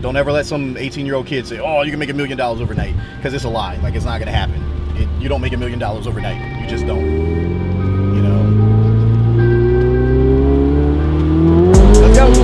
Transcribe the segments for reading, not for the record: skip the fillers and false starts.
Don't ever let some 18-year-old kid say, oh, you can make $1 million overnight, because it's a lie. Like, it's not going to happen. You don't make $1 million overnight. You just don't. You know? Let's go.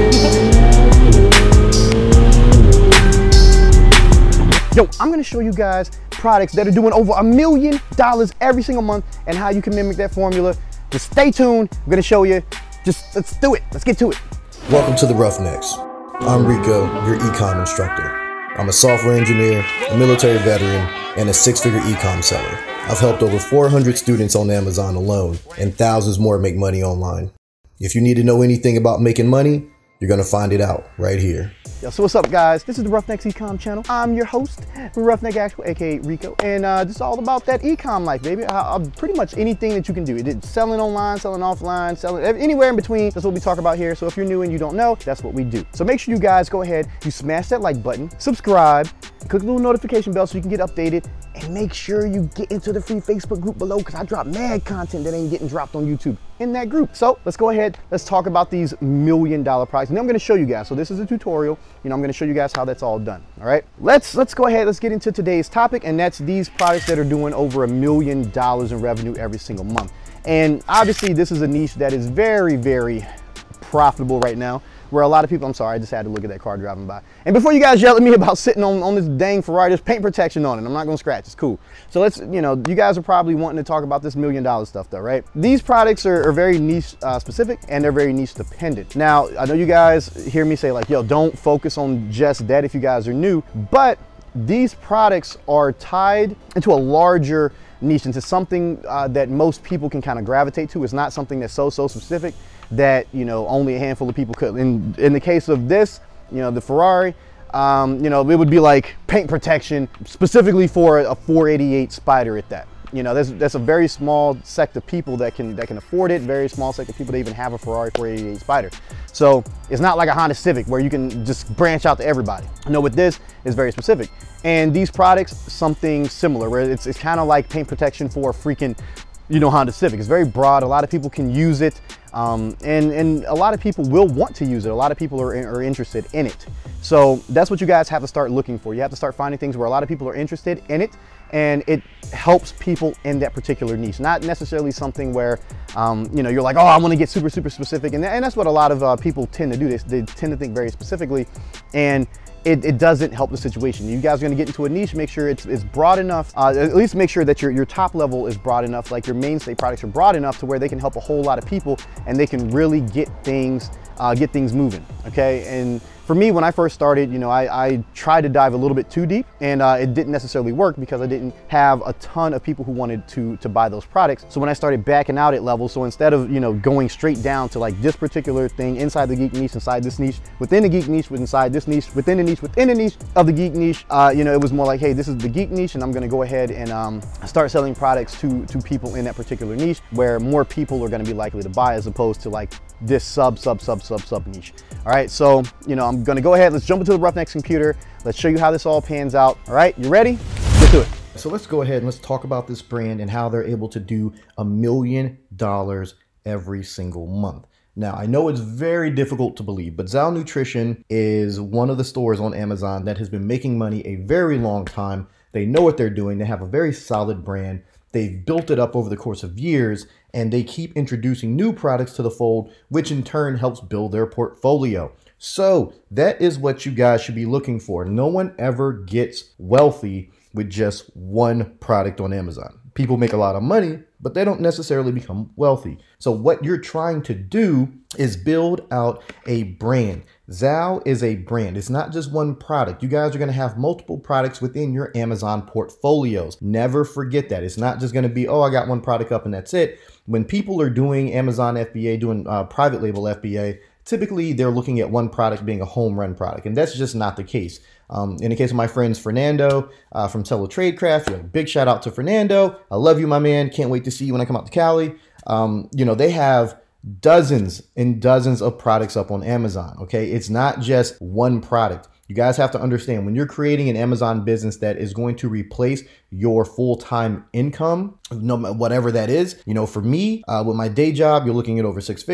Yo, I'm going to show you guys products that are doing over $1 million every single month and how you can mimic that formula. Just stay tuned. I'm going to show you. Just let's do it. Let's get to it. Welcome to the Roughnecks. I'm Rico, your ecom instructor. I'm a software engineer, a military veteran, and a six-figure ecom seller. I've helped over 400 students on Amazon alone, and thousands more make money online. If you need to know anything about making money, you're going to find it out right here. Yo, so what's up, guys? This is the Roughnecks Ecom channel. I'm your host, Roughneck Actual, aka Rico, and this is all about that ecom life, baby. Pretty much anything that you can do. It's selling online, selling offline, selling anywhere in between. That's what we talk about here. So if you're new and you don't know, that's what we do. So make sure you guys go ahead, you smash that like button, subscribe, click the little notification bell so you can get updated, and make sure you get into the free Facebook group below because I drop mad content that ain't getting dropped on YouTube in that group. So let's go ahead, let's talk about these $1 million products. And then I'm gonna show you guys. So this is a tutorial. You know, I'm gonna show you guys how that's all done, all right? Let's go ahead, let's get into today's topic, and that's these products that are doing over $1 million in revenue every single month. And obviously this is a niche that is very, very profitable right now, where a lot of people, I'm sorry, I just had to look at that car driving by. And before you guys yell at me about sitting on this dang Ferrari, there's paint protection on it. I'm not gonna scratch, it's cool. So let's, you know, you guys are probably wanting to talk about this $1 million stuff though, right? These products are very niche specific, and they're very niche dependent. Now, I know you guys hear me say like, yo, don't focus on just that if you guys are new, but these products are tied into a larger niche, into something that most people can kind of gravitate to. It's not something that's so specific that, you know, only a handful of people could. In the case of this, you know, the Ferrari, you know, it would be like paint protection specifically for a 488 Spider at that. You know, that's a very small sect of people that can afford it. Very small sect of people that even have a Ferrari 488 Spider. So it's not like a Honda Civic where you can just branch out to everybody. No, with this, it's very specific. And these products, something similar, where it's kind of like paint protection for a freaking, you know, Honda Civic. It's very broad. A lot of people can use it, and a lot of people will want to use it. A lot of people are interested in it. So that's what you guys have to start looking for. You have to start finding things where a lot of people are interested in it, and it helps people in that particular niche. Not necessarily something where, you know, you're like, oh, I want to get super specific, and that's what a lot of people tend to do. They tend to think very specifically, and it doesn't help the situation. You guys are gonna get into a niche, make sure it's broad enough, at least make sure that your top level is broad enough, like your mainstay products are broad enough to where they can help a whole lot of people and they can really get things moving, okay? And for me, when I first started, you know, I tried to dive a little bit too deep, and it didn't necessarily work because I didn't have a ton of people who wanted to buy those products. So when I started backing out at levels, so instead of, you know, going straight down to like this particular thing inside the geek niche, inside this niche, within the geek niche, inside this niche, within the niche of the geek niche, you know, it was more like, hey, this is the geek niche, and I'm gonna go ahead and start selling products to people in that particular niche where more people are gonna be likely to buy, as opposed to like this sub niche. All right, so, you know, I'm gonna go ahead, let's jump into the Roughnecks computer. Let's show you how this all pans out. All right, you ready? Get to it. So let's go ahead and let's talk about this brand and how they're able to do $1 million every single month. Now, I know it's very difficult to believe, but Zao Nutrition is one of the stores on Amazon that has been making money a very long time. They know what they're doing. They have a very solid brand. They've built it up over the course of years, and they keep introducing new products to the fold, which in turn helps build their portfolio. So that is what you guys should be looking for. No one ever gets wealthy with just one product on Amazon. People make a lot of money, but they don't necessarily become wealthy. So what you're trying to do is build out a brand. Zao is a brand. It's not just one product. You guys are going to have multiple products within your Amazon portfolios. Never forget that. It's not just going to be, oh, I got one product up and that's it. When people are doing Amazon FBA, doing private label FBA, typically they're looking at one product being a home run product, and that's just not the case. In the case of my friends Fernando from Telo Tradecraft, you know, big shout out to Fernando. I love you, my man. Can't wait to see you when I come out to Cali. You know, they have dozens and dozens of products up on Amazon, okay? It's not just one product. You guys have to understand, when you're creating an Amazon business that is going to replace your full-time income, no, whatever that is, you know, for me, with my day job, you're looking at over 6 figures.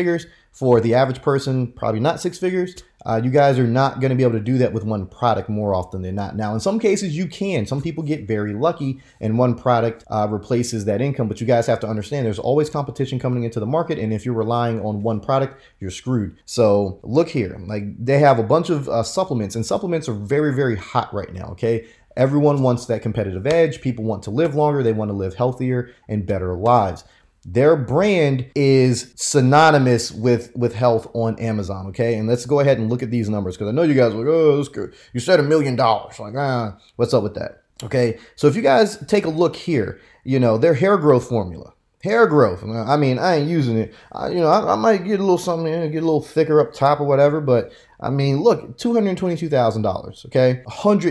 For the average person, probably not 6 figures. You guys are not going to be able to do that with one product more often than not. Now, in some cases, you can. Some people get very lucky and one product replaces that income. But you guys have to understand there's always competition coming into the market. And if you're relying on one product, you're screwed. So look here, like they have a bunch of supplements, and supplements are very, very hot right now. Okay. Everyone wants that competitive edge. People want to live longer. They want to live healthier and better lives. Their brand is synonymous with health on Amazon, okay? And let's go ahead and look at these numbers, because I know you guys are like, oh, that's good. You said $1 million. Like, what's up with that? Okay, so if you guys take a look here, you know, their hair growth formula. Hair growth. I mean, I ain't using it. I might get a little something, get a little thicker up top or whatever, but I mean, look, $222,000, okay?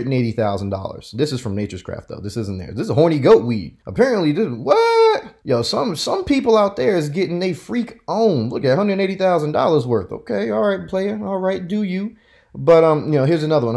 $180,000. This is from Nature's Craft, though. This isn't theirs. This is horny goat weed. Apparently, what? Yo, some people out there is getting they freak on. Look at $180,000 worth. Okay, all right, player. All right, do you? But you know, here's another one,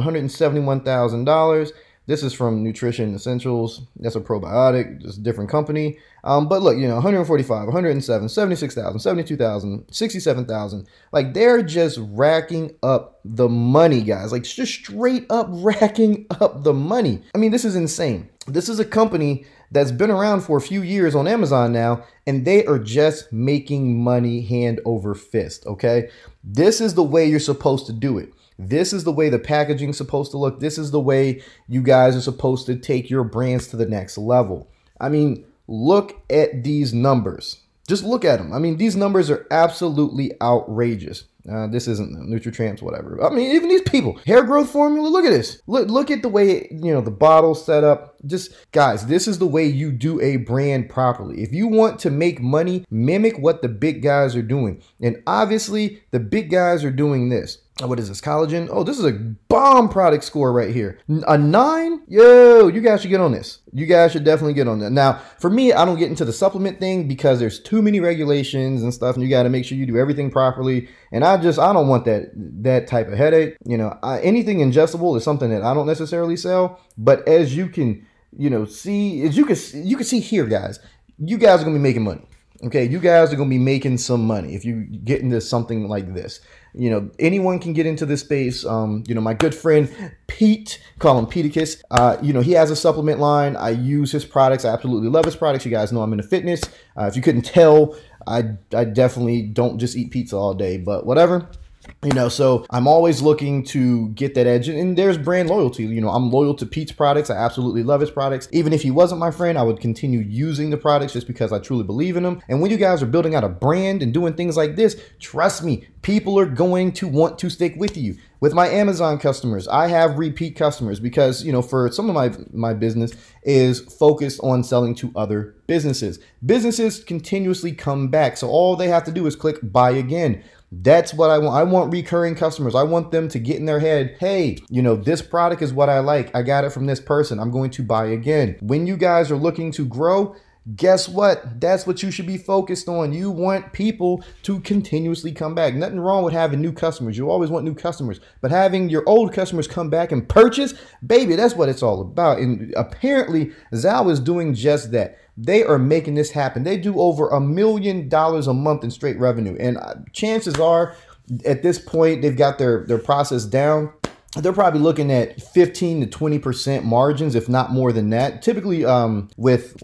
$171,000. This is from Nutrition Essentials. That's a probiotic, just a different company. But look, you know, 145, 107, 76,000, 72,000, 67,000. Like they're just racking up the money, guys. Like just straight up racking up the money. I mean, this is insane. This is a company that's been around for a few years on Amazon now, and they are just making money hand over fist, okay? This is the way you're supposed to do it. This is the way the packaging is supposed to look. This is the way you guys are supposed to take your brands to the next level. I mean, look at these numbers. Just look at them. I mean, these numbers are absolutely outrageous. This isn't Nutritramps, whatever. I mean, even these people, hair growth formula, look at this. Look at the way, you know, the bottle's set up. Just, guys, this is the way you do a brand properly. If you want to make money, mimic what the big guys are doing. And obviously, the big guys are doing this. What is this, collagen? Oh, this is a bomb product score right here. A 9? Yo, you guys should get on this. You guys should definitely get on that. Now, for me, I don't get into the supplement thing because there's too many regulations and stuff, and you got to make sure you do everything properly. And I don't want that type of headache. You know, anything ingestible is something that I don't necessarily sell. But as you can, you know, see, as you can see here, guys, you guys are gonna be making money. Okay, you guys are gonna be making some money if you get into something like this. You know, anyone can get into this space. You know, my good friend Pete, call him Peticus. You know, he has a supplement line. I use his products. I absolutely love his products. You guys know I'm into fitness. If you couldn't tell, I definitely don't just eat pizza all day, but whatever. You know, so I'm always looking to get that edge, and there's brand loyalty. You know, I'm loyal to Pete's products. I absolutely love his products. Even if he wasn't my friend, I would continue using the products just because I truly believe in them. And when you guys are building out a brand and doing things like this, trust me, people are going to want to stick with you. With my Amazon customers, I have repeat customers because, you know, for some of my business is focused on selling to other businesses. Businesses continuously come back. So all they have to do is click buy again. That's what I want. I want recurring customers. I want them to get in their head, hey, you know, this product is what I like. I got it from this person. I'm going to buy again. When you guys are looking to grow, guess what? That's what you should be focused on. You want people to continuously come back. Nothing wrong with having new customers. You always want new customers. But having your old customers come back and purchase, baby, that's what it's all about. And apparently, Zal is doing just that. They are making this happen. They do over $1 million a month in straight revenue. And chances are, at this point, they've got their process down. They're probably looking at 15 to 20% margins, if not more than that. Typically, with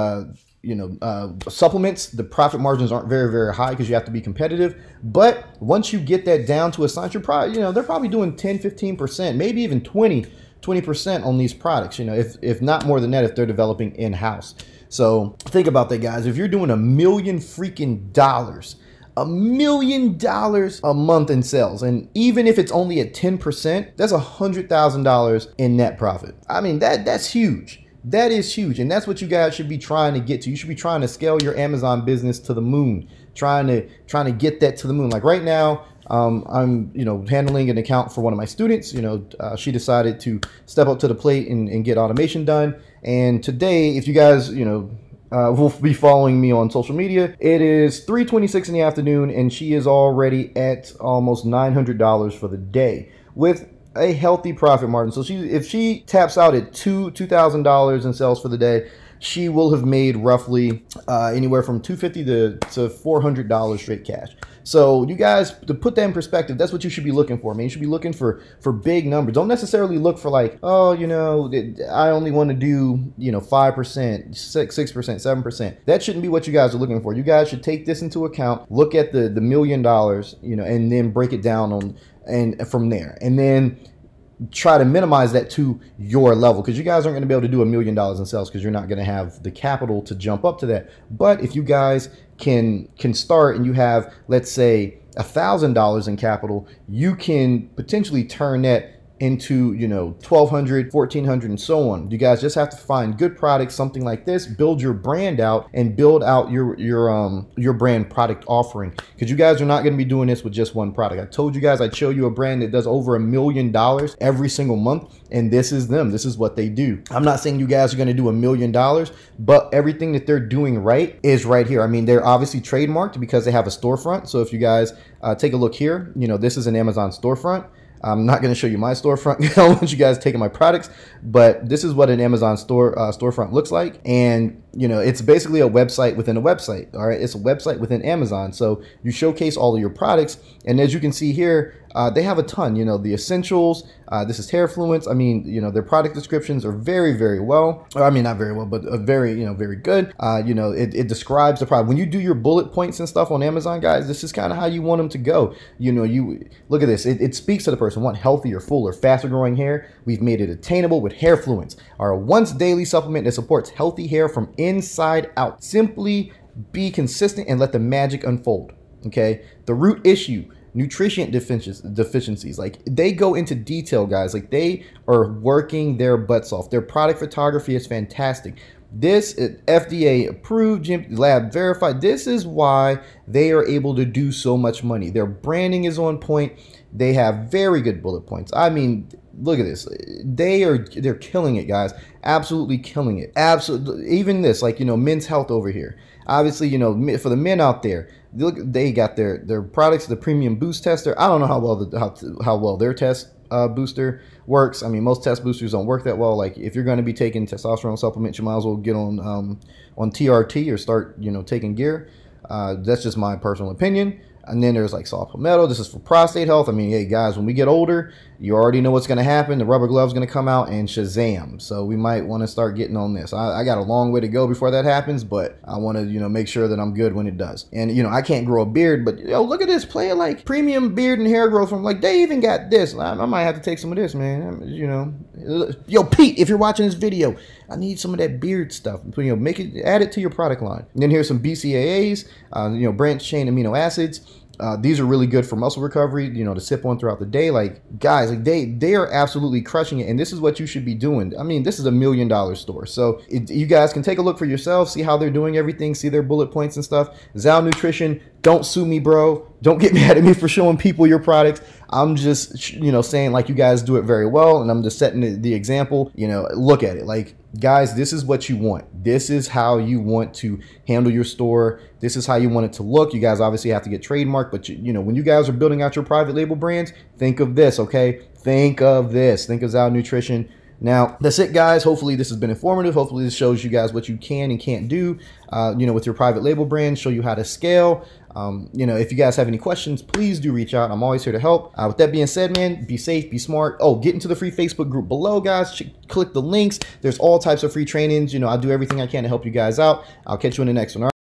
supplements, the profit margins aren't very, very high because you have to be competitive. But once you get that down to a science, you're probably, you know, they're probably doing 10, 15%, maybe even 20% on these products, you know, if not more than that, if they're developing in-house. So think about that, guys. If you're doing $1 million freaking dollars, $1 million a month in sales, and even if it's only at 10%, that's $100,000 in net profit. I mean, that's huge. That is huge, and that's what you guys should be trying to get to. You should be trying to scale your Amazon business to the moon, trying to get that to the moon. Like right now, I'm, you know, handling an account for one of my students. You know, she decided to step up to the plate and get automation done. And today, if you guys, you know, will be following me on social media, it is 3:26 in the afternoon, and she is already at almost $900 for the day with a healthy profit margin. So if she taps out at $2,000 in sales for the day, she will have made roughly anywhere from $250 to $400 straight cash. So you guys, to put that in perspective, that's what you should be looking for, man. You should be looking for big numbers. Don't necessarily look for like, oh, you know, I only want to do, you know, 5%, 6%, 7%. That shouldn't be what you guys are looking for. You guys should take this into account, look at the $1 million, you know, and then break it down on, and from there. And then try to minimize that to your level, because you guys aren't going to be able to do $1 million in sales because you're not going to have the capital to jump up to that. But if you guys can start and you have, let's say, $1,000 in capital, you can potentially turn that into, you know, $1,200, $1,400, and so on. You guys just have to find good products, something like this, build your brand out, and build out your brand product offering, because you guys are not going to be doing this with just one product. I told you guys I'd show you a brand that does over $1 million every single month, and this is them. This is what they do. I'm not saying you guys are going to do $1 million, but everything that they're doing right is right here. I mean, they're obviously trademarked because they have a storefront. So if you guys take a look here, you know, this is an Amazon storefront. I'm not going to show you my storefront. I don't want you guys taking my products, but this is what an Amazon storefront looks like. And, you know, it's basically a website within a website. All right. It's a website within Amazon. So you showcase all of your products. And as you can see here, they have a ton, you know, the essentials. This is Hairfluence. I mean, you know, their product descriptions are very, very well. Or, I mean, not very well, but very, you know, very good. You know, it describes the product. When you do your bullet points and stuff on Amazon, guys, this is kind of how you want them to go. You know, you look at this. It speaks to the person. Want healthier, fuller, faster growing hair? We've made it attainable with Hairfluence, our once daily supplement that supports healthy hair from inside out. Simply be consistent and let the magic unfold. Okay. The root issue: nutrient deficiencies. Like, they go into detail, guys. Like, they are working their butts off. Their product photography is fantastic. This is FDA approved, GMP lab verified. This is why they are able to do so much money. Their branding is on point. They have very good bullet points. I mean, look at this. They're killing it, guys. Absolutely killing it. Absolutely. Even this, like, you know, Men's Health over here. Obviously, you know, for the men out there, look, they got their products, the Premium Boost Tester. I don't know how well their test booster works. I mean, most test boosters don't work that well. Like, if you're going to be taking testosterone supplements, you might as well get on TRT or start, you know, taking gear. That's just my personal opinion. And then there's like saw palmetto. This is for prostate health. I mean, hey guys, when we get older, you already know what's going to happen. The rubber glove's going to come out and shazam. So we might want to start getting on this. I got a long way to go before that happens, but I want to, you know, make sure that I'm good when it does. And, you know, I can't grow a beard, but yo, look at this, playing like premium beard and hair growth from, like, they even got this. I might have to take some of this, man. You know, yo, Pete, if you're watching this video, I need some of that beard stuff. You know, add it to your product line. And then here's some BCAAs, you know, branched chain amino acids. These are really good for muscle recovery, you know, to sip on throughout the day. Like, guys, like they are absolutely crushing it. And this is what you should be doing. I mean, this is $1 million store. So you guys can take a look for yourself, see how they're doing everything, see their bullet points and stuff. Zao Nutrition, don't sue me, bro. Don't get mad at me for showing people your products. I'm just, you know, saying, like, you guys do it very well. And I'm just setting the example. You know, look at it. Like, guys, this is what you want. This is how you want to handle your store. This is how you want it to look. You guys obviously have to get trademarked, but you know, when you guys are building out your private label brands, think of this, okay? Think of this. Think of Zao Nutrition. Now, that's it, guys. Hopefully this has been informative. Hopefully this shows you guys what you can and can't do, you know, with your private label brand, show you how to scale. You know, if you guys have any questions, please do reach out. I'm always here to help. With that being said, man, be safe, be smart. Oh, get into the free Facebook group below, guys. Click the links. There's all types of free trainings. You know, I do everything I can to help you guys out. I'll catch you in the next one. All right?